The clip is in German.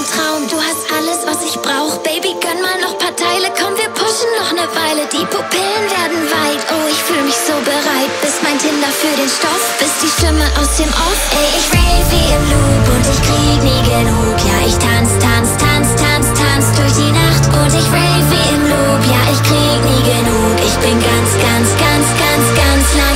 mein Traum, du hast alles, was ich brauch. Baby, gönn mal noch paar Teile, komm, wir pushen noch ne Weile. Die Pupillen werden weit, oh, ich fühl mich so bereit. Bist mein Tinder für den Stoff, bist die Stimme aus dem Off. Ey, ich rave wie im Loop und ich krieg nie genug. Ja, ich tanz, tanz, tanz, tanz, tanz durch die Nacht. Und ich rave wie im Loop, ja, ich krieg nie genug. Ich bin ganz, ganz, ganz, ganz, ganz lang